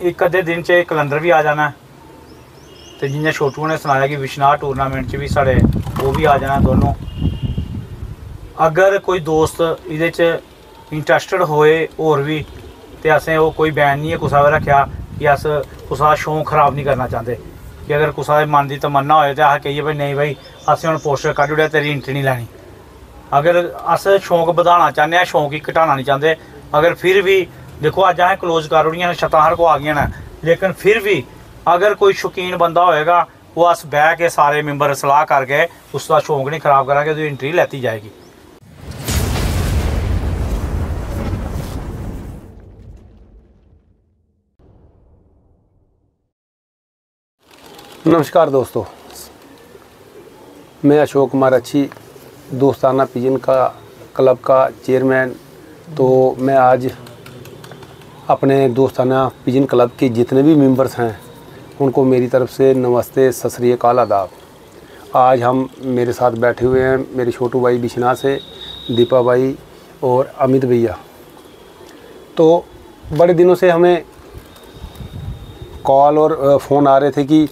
एक अद्धे दिन च कैलेंडर भी आ जाना है। तो जियां छोटू ने सनाया कि विश्वनाथ टूरनामेंट च भी साढ़े वो भी आ जाना दोनों। अगर कोई दोस्त इहदे च इंटरस्टड होए होर भी तो असें वो कोई बैन नहीं है कुसा दा रखेआ कि अस कुसा दा शौक खराब नहीं करना चाहते कि अगर कुसा दे मन दी तमन्ना होए तो अस कहिए भाई नहीं भाई असें हुण पोस्टर कड्ढ ओड़ेआ तेरी एंट्री नहीं लैनी। अगर अस शौक बधाना चाहते हैं शौक ही घटाना नहीं चाहते। अगर फिर भी देखो अज असें क्लोज कर ओड़ियां छत्तां हर को आ गई न, लेकिन फिर भी अगर कोई शौकीन बंदा होएगा वो अस बह के सारे मैंबर सलाह करके उसका शौक नहीं खराब करांगे, उसदी एंट्री लैती जाएगी। नमस्कार दोस्तों, मैं अशोक कुमार अच्छी, दोस्ताना पिजन का क्लब का चेयरमैन। तो मैं आज अपने दोस्ताना पिजन क्लब के जितने भी मेंबर्स हैं उनको मेरी तरफ से नमस्ते, सत श्री अकाल, आदाब। आज हम मेरे साथ बैठे हुए हैं मेरे छोटू भाई बिश्नाह से, दीपा भाई और अमित भैया। तो बड़े दिनों से हमें कॉल और फ़ोन आ रहे थे कि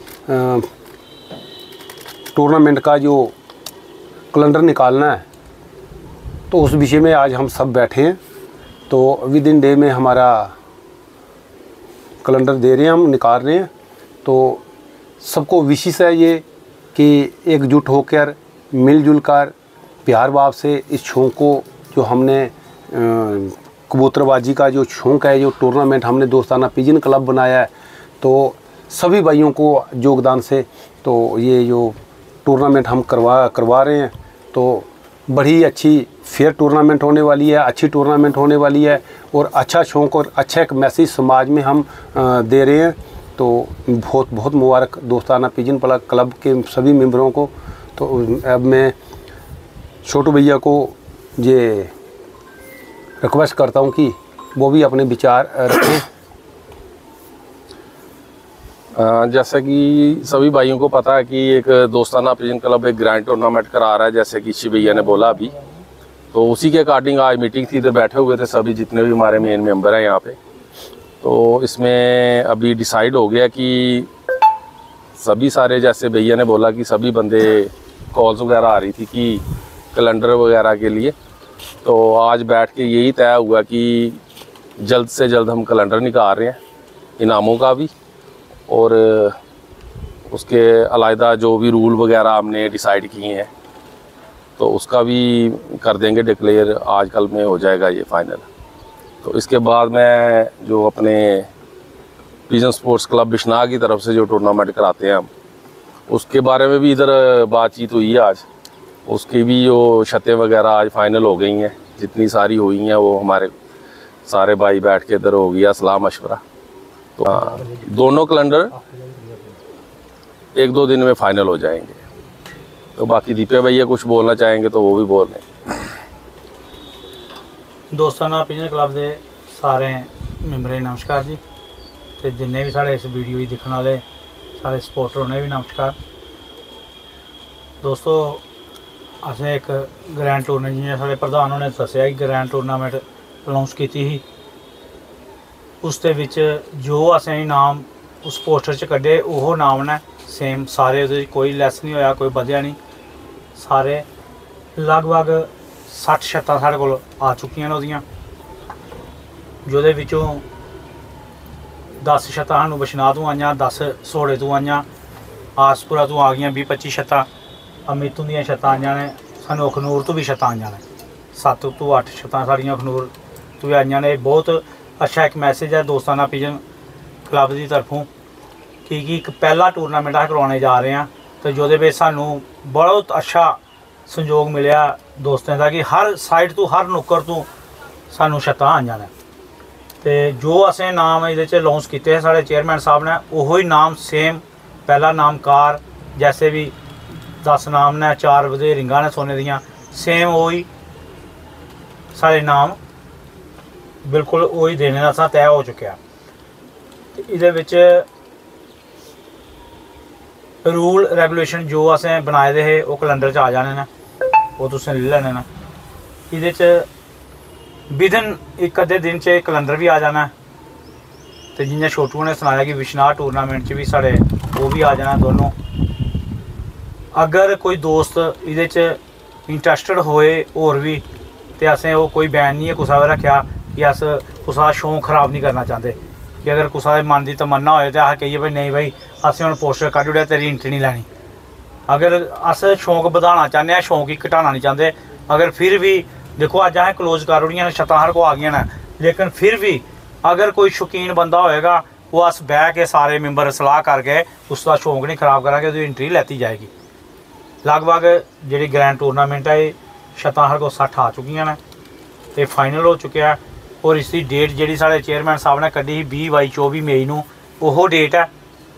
टूर्नामेंट का जो कैलेंडर निकालना है, तो उस विषय में आज हम सब बैठे हैं। तो विद इन डे में हमारा कैलेंडर दे रहे हैं, हम निकाल रहे हैं। तो सबको विशेष है ये कि एकजुट होकर मिलजुल कर प्यार भाव से इस शौक़ को जो हमने कबूतरबाजी का जो शौक़ है, जो टूर्नामेंट हमने दोस्ताना पिजन क्लब बनाया है, तो सभी भाइयों को योगदान से तो ये जो टूर्नामेंट हम करवा रहे हैं, तो बड़ी अच्छी फेयर टूर्नामेंट होने वाली है, अच्छी टूर्नामेंट होने वाली है और अच्छा शौक़ और अच्छा एक मैसेज समाज में हम दे रहे हैं। तो बहुत बहुत मुबारक दोस्ताना पिजन क्लब के सभी मेंबरों को। तो अब मैं छोटू भैया को ये रिक्वेस्ट करता हूँ कि वो भी अपने विचार रखें। जैसे कि सभी भाइयों को पता है कि एक दोस्ताना पिजन क्लब एक ग्रैंड टूर्नामेंट करा रहा है, जैसे कि शिव भैया ने बोला अभी। तो उसी के अकॉर्डिंग आज मीटिंग थी, इधर बैठे हुए थे सभी जितने भी हमारे मेन मेंबर हैं यहाँ पे। तो इसमें अभी डिसाइड हो गया कि सभी सारे, जैसे भैया ने बोला कि सभी बंदे कॉल्स वगैरह आ रही थी कि कैलेंडर वगैरह के लिए, तो आज बैठ के यही तय हुआ कि जल्द से जल्द हम कैलेंडर निकाल रहे हैं, इनामों का भी और उसके अलहदा जो भी रूल वगैरह हमने डिसाइड किए हैं तो उसका भी कर देंगे डिक्लेयर, आज कल में हो जाएगा ये फाइनल। तो इसके बाद मैं जो अपने पिजन स्पोर्ट्स क्लब बिश्नाह की तरफ से जो टूर्नामेंट कराते हैं हम, उसके बारे में भी इधर बातचीत हुई है आज। उसकी भी जो शर्तें वगैरह आज फाइनल हो गई हैं, जितनी सारी हुई हैं वो हमारे सारे भाई बैठ के इधर हो गया सलाह मशवरा। तो दोनों कैलेंडर एक दो दिन में फाइनल हो जाएंगे। तो बाकी दीपे भैया कुछ बोलना चाहेंगे तो वो भी बोल लें। दोस्ताना पिजन क्लब के सारे मैंबरें नमस्कार जी, तो जिन्हें भी साढ़े इस वीडियो ही दिखने वाले सारे सपोर्टर उन्हें भी नमस्कार। दोस्तों असें एक ग्रैंड टूर्नामेंट जियां साढ़े प्रधान ने दस्सिया कि ग्रैंड टूर्नामेंट अनाउंस की ही, उसदे विच जो असें इनाम उस पोस्टर च कड्ढे ओहो नाम ने सेम सारे, उहदे कोई लैस नहीं होया, कोई बधेआ नहीं। सारे लगभग 60 शर्तां साढ़े कोल आ चुकियां न ओहदियां, जोहदे विचों 10 शर्तां सानूं बिश्नाह तों आईयां, 10 सोड़े तों आईयां, आसपुरा तों आ गईयां 20-25 शर्तां, अमित दियां शर्तां आईयां ने, सानूं अखनूर तो भी शर्तां आईयां ने, 7 तो 8 शर्तां साढ़ियां अखनूर तो भी आईयां ने। बहुत अच्छा एक मैसेज है दोस्ताना पिजन क्लब की तरफों कि एक पहला टूर्नामेंट अस करवाने जा रहे हैं, तो जो सानू बहुत अच्छा संयोग मिले दोस्तों का कि हर साइड तो हर नुक्कर तो सानू शर्तां आईयां ने। तो जो असें नाम ये लॉन्च किए साढ़े चेयरमैन साहब ने, वही नाम सेम पहला नाम कार, जैसे भी 10 नाम ने, 4 बधे रिंगां ने सोने दियां, सेम वही साढ़े नाम बिल्कुल वही देने का सा तय हो चुका। ये रूल रेगुलेशन जो असें बनाए दे हे वो कैलेंडर च आ जाने न, वो तुसें ले लैने न। ये विदिन एक अद्धे दिन च कैलेंडर भी आ जाना है। तो ਤੇ ਜਿਵੇਂ ਛੋਟੂ ਨੇ ਸੁਣਾਇਆ ਕਿ ਵਿਸ਼ਨਾਹ ਟੂਰਨਾਮੈਂਟ 'ਚ ਵੀ ਸਾਡੇ ਉਹ ਵੀ ਆ जाना दोनों। अगर कोई दोस्त ਇਹਦੇ 'ਚ इंटरस्टड होए होर भी तो असें वो कोई बैन नहीं है कुसा दा रखेआ कि अस कुसा दा शौक खराब नहीं करना चाहते कि अगर कुसा दे मन दी तमन्ना होए तो अस कहिए भाई नहीं भाई असें हुण पोस्टर कड्ढ ओड़ेआ तेरी एंट्री नहीं लैनी। अगर अस शौक बधाना चाहते हैं शौक ही घटाना नहीं चाहते। अगर फिर भी देखो अज असें क्लोज कर ओड़ियां ने छत्तां हर को आ गई न लेकिन फिर भी अगर कोई शौकीन बंदा होएगा वो अस बह के सारे मैंबर सलाह करके उसका शौक नहीं खराब करांगे उसदी एंट्री लैती जाएगी। लगभग जी ग्रैंड टूरनामेंट है छत्तां हर को 60 आ चुकियां ने तो फाइनल हो चुका है और इसकी डेट जी साढ़े चेयरमैन साहब ने कढ़ी 20/22 मई नूं ओहो डेट है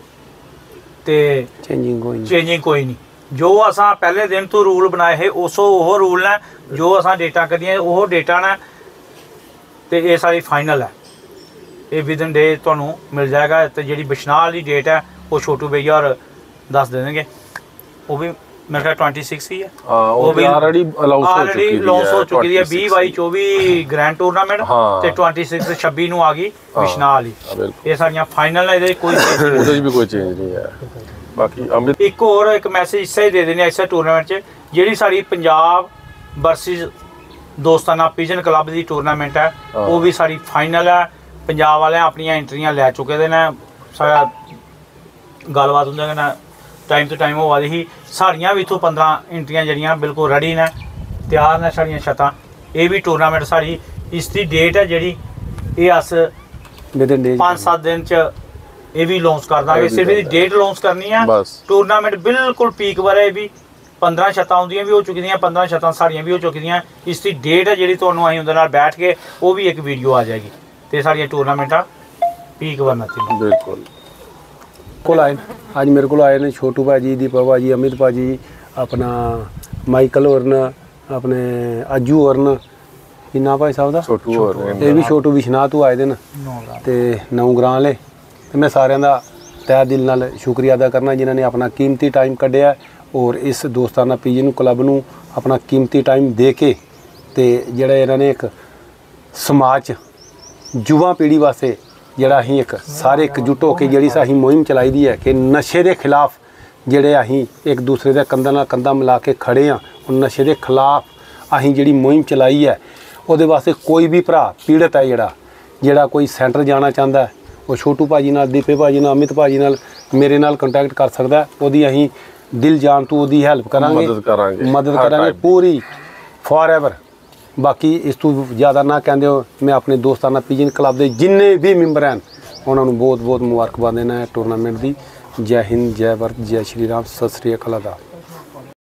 तो चेंजिंग कोई नहीं। जो असां पहले दिन तो रूल बनाए है उसो ओहो रूल ने जो असां डेटा कढ़ियां ओहो डेटा ने तो ये सारी फाइनल है ये विदिन डे तुहानूं मिल जाएगा। तो जी बिशनाह वाली डेट है वो छोटू भैया और दस देंगे वो भी मेरे ख्याल 26 ही है वो भी ऑलरेडी लॉन्च हो चुकी है 20/22 ग्रैंड टूरनामेंट ते 26 26 नूं आ गई बिशनाह वाली ये सारियां फाइनल है कोई ਉਹਦੇ ਵੀ ਕੋਈ ਚੇਂਜ ਨਹੀਂ ਹੈ। बाकी अमित एक और एक मैसेज इससे दे देने इस टूरनामेंट च ਜਿਹੜੀ ਸਾਡੀ ਪੰਜਾਬ ਵਰਸਸ ਦੋਸਤਾਨਾ ਪਿਜਨ क्लब ਦੀ टूरनामेंट है वो भी साड़ी फाइनल है। पंजाब वाले अपनियां एंट्रियां लै चुके दे ने सारा गलबात उंदे कन्नै टाइम टू टाइम होआ दी ही साड़ियां भी इत्थों 15 एंट्रियां जड़ियां बिल्कुल रेडी ने तैयार ने साड़ियां छत्तां। ये भी टूरनामेंट साड़ी इसकी डेट है जी ये अस 5-7 दिन च ये भी लॉन्च कर देंगे। सिर्फ इसकी डेट लॉन्च करनी है टूरनामेंट बिल्कुल पीक बारे भी 15 छत्तां उंदियां भी हो चुकी हैं 15 छत्तां साड़ियां भी हो चुकी हैं। इसकी डेट है जी तुहानूं असीं उंदे नाल बैठ के वो भी एक वीडियो आ जाएगी तो साड़ियां टूरनामेंटां पीक बनना चाहिए। बिल्कुल को आए अज मेरे को आए ने छोटू भाजी दीपा भाजी अमित भाजी अपना माइकल होर न अपने अज्जू होर न कि ना भाई साहब दा छोटू होर ये भी छोटू बिशनाह तो आए दे न ते 9 ग्रां वाले ते मैं सारियां दा तहे दिल नाल शुक्रिया अदा करना जिन्होंने अपना कीमती टाइम कढ़िया और इस दोस्ताना पिजन क्लब नूं अपना कीमती टाइम दे के ते जिहड़ा इन्हां ने एक समाज युवा पीढ़ी वास्ते ਜਿਹੜਾ ਅਸੀਂ ਇੱਕ ਸਾਰੇ ਇਕਜੁੱਟ ਹੋ ਕੇ ਜਿਹੜੀ ਅਸੀਂ ਮੁਹਿੰਮ ਚਲਾਈ ਦੀ ਹੈ ਕਿ ਨਸ਼ੇ ਦੇ ਖਿਲਾਫ ਜਿਹੜੇ ਅਸੀਂ ਇੱਕ ਦੂਸਰੇ ਦੇ ਕੰਧਾਂ ਨਾਲ ਕੰਧਾਂ ਮਿਲਾ ਕੇ ਖੜੇ ਆ ਉਹ ਨਸ਼ੇ ਦੇ ਖਿਲਾਫ ਅਸੀਂ ਜਿਹੜੀ ਮੁਹਿੰਮ ਚਲਾਈ ਹੈ ਉਹਦੇ ਵਾਸਤੇ ਕੋਈ ਵੀ ਭਰਾ ਪੀੜਤ ਹੈ ਜਿਹੜਾ ਕੋਈ ਸੈਂਟਰ ਜਾਣਾ ਚਾਹੁੰਦਾ ਉਹ ਛੋਟੂ ਭਾਜੀ ਨਾਲ ਦੀਪੇ ਭਾਜੀ ਨਾਲ ਅਮਿਤ ਭਾਜੀ ਨਾਲ ਮੇਰੇ ਨਾਲ ਕੰਟੈਕਟ ਕਰ ਸਕਦਾ ਉਹਦੀ ਅਸੀਂ ਦਿਲ ਜਾਨ ਤੋਂ ਉਹਦੀ ਹੈਲਪ ਕਰਾਂਗੇ ਮਦਦ ਕਰਾਂਗੇ ਪੂਰੀ ਫੋਰਐਵਰ। बाकी इस तो ज़्यादा ना कहते हो मैं अपने दोस्ताना पिजन क्लब के जिन्ने भी मैंबर हैं उन्होंने बहुत बहुत मुबारकबाद देना है टूरनामेंट की। जय हिंद जय भारत जय श्री राम सत श्री अकाल।